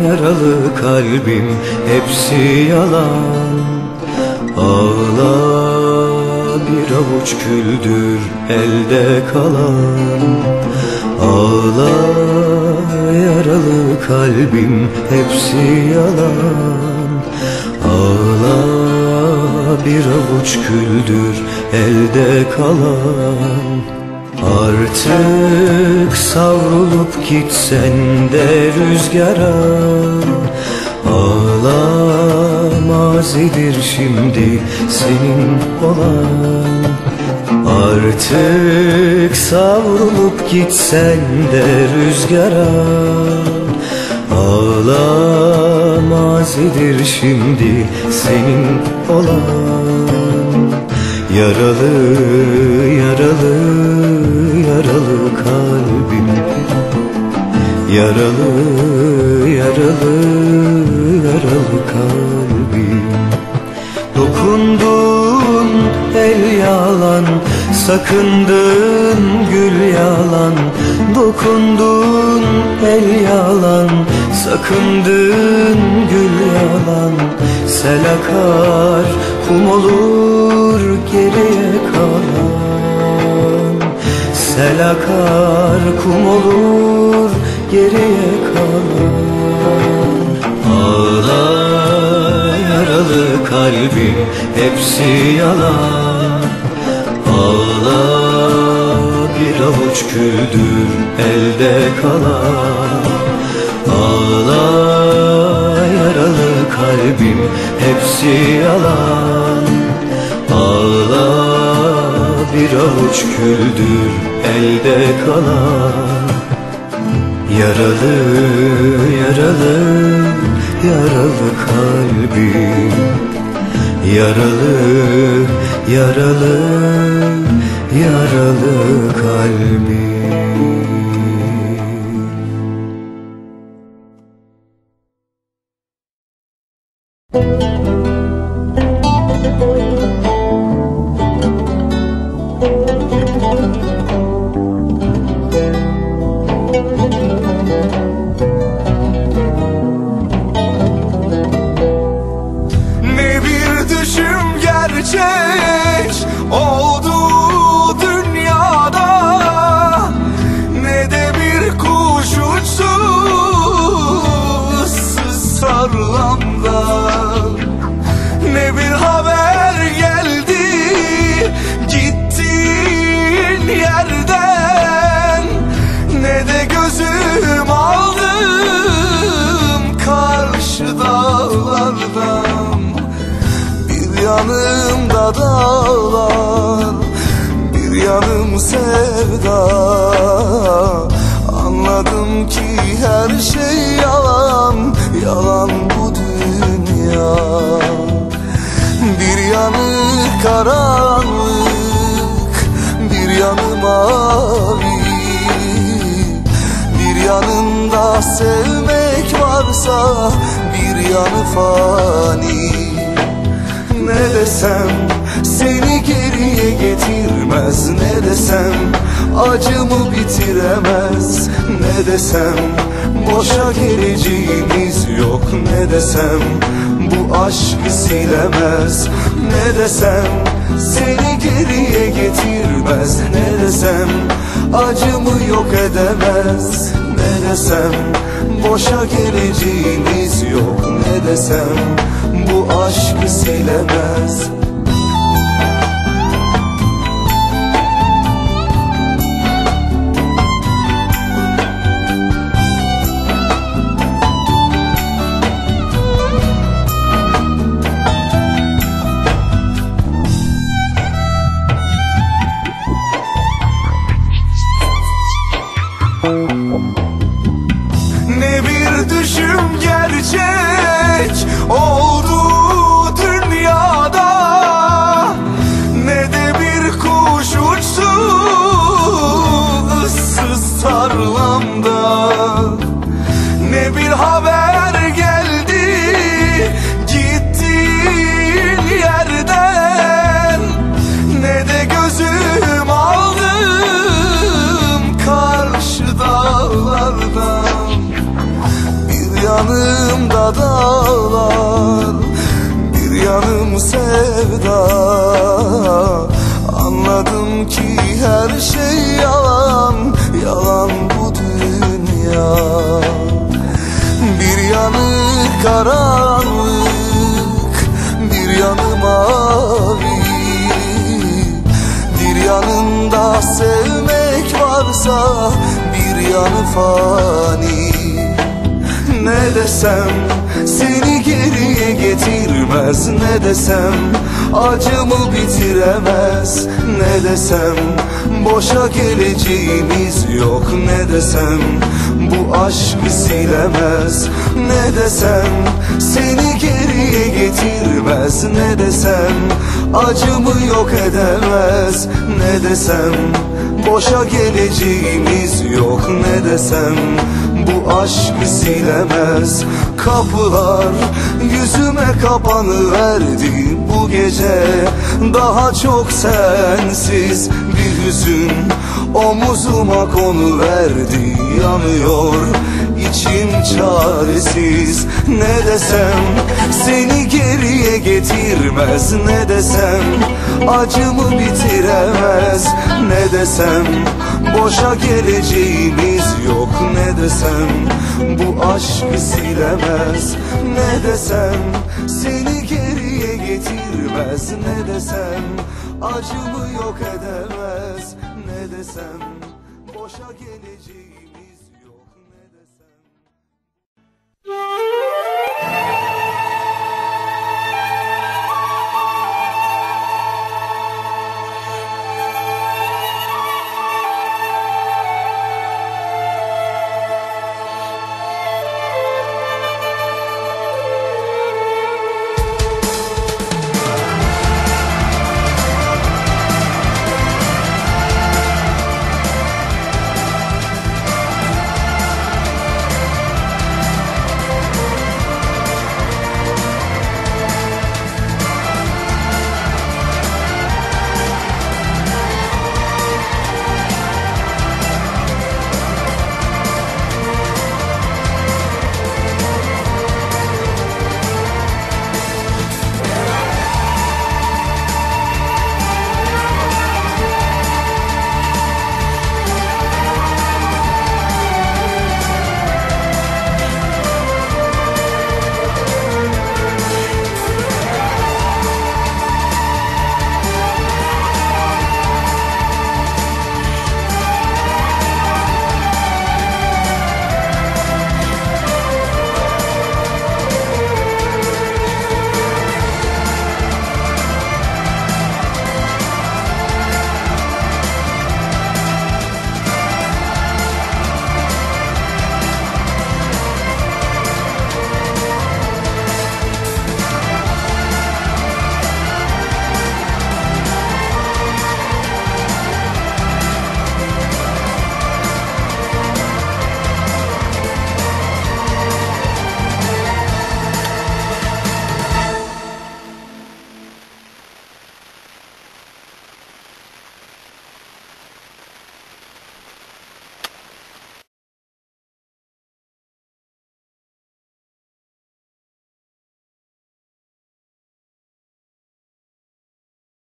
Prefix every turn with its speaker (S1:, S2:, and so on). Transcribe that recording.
S1: yaralı kalbim hepsi yalan. Ağla, bir avuç küldür elde kalan. Ağla, yaralı kalbim hepsi yalan. Ağla, bir avuç küldür elde kalan. Artık savrulup gitsen de rüzgara, ağla, mazidir şimdi senin olan. Artık savrulup gitsen de rüzgara, ağla, mazidir şimdi senin olan. Yaralı, yaralı, yaralı kalbim, yaralı, yaralı, yaralı kalbim. Dokundun el yalan, sakındın gül yalan. Dokundun el yalan, sakındın gül yalan. Sel akar, kum olur geriye kalan. Sel akar, kum olur geriye kalan. Ağla, yaralı kalbim hepsi yalan. Ağla, bir avuç küldür elde kalan. Ağla, yaralı kalbim hepsi yalan. Ağla, bir avuç küldür elde kalan. Yaralı, yaralı, yaralı kalbim, yaralı, yaralı, yaralı kalbim.
S2: Gerçek oldu dünyada, ne de bir kuş uçtu ıssız tarlamda. Ne bir haber geldi gittiğin yerden, ne de gözüm aldım karşı dağlardan. Bir yanımda dağlar, bir yanım sevda. Anladım ki her şey yalan, yalan bu dünya. Bir yanı karanlık, bir yanı mavi. Bir yanında sevmek varsa, bir yanı fani. Ne desem seni geriye getirmez, ne desem acımı bitiremez. Ne desem boşa geleceğimiz yok, ne desem bu aşkı silemez. Ne desem seni geriye getirmez, ne desem acımı yok edemez. Ne desem boşa geleceğimiz yok, ne desem bu aşkı silemez. Ne bir düşüm gerçek oldu dünyada, yanımda dağlar, bir yanım sevda. Anladım ki her şey yalan, yalan bu dünya. Bir yanı karanlık, bir yanı mavi. Bir yanında sevmek varsa, bir yanı fani. Ne desem seni geriye getirmez, ne desem acımı bitiremez. Ne desem boşa geleceğimiz yok, ne desem bu aşkı silemez. Ne desem seni geriye getirmez, ne desem acımı yok edemez. Ne desem boşa geleceğimiz yok, ne desem bu aşkı silemez. Kapılar yüzüme kapanıverdi bu gece, daha çok sensiz bir hüzün omuzuma konuverdi. Yanıyor içim çaresiz, ne desem seni geriye getirmez, ne desem acımı bitiremez. Ne desem boşa geleceğimiz yok, ne desem bu aşkı silemez. Ne desem seni geriye getirmez, ne desem acımı yok edemez. Ne desem boşa geleceğimiz